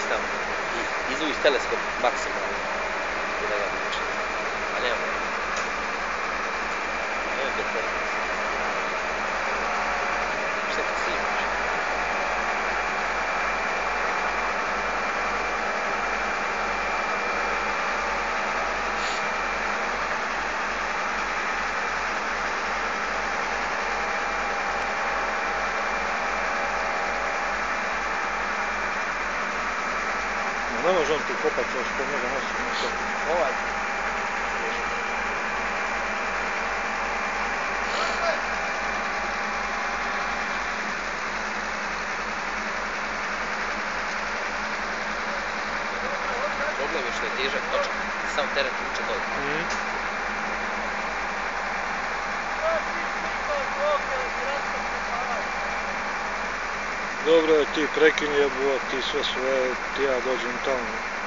tamo i izvući teleskop maksimalno. I da ga vuče. A nema. Nema baterije. Šta kad snimaš? Ne može on ti kopat još kod njega nosi. Ovaj. Problem je što je težak točak, sam teret vuče dole. Dobro je, ti prekinje, ti sve svoje, ti ja dođem tamo.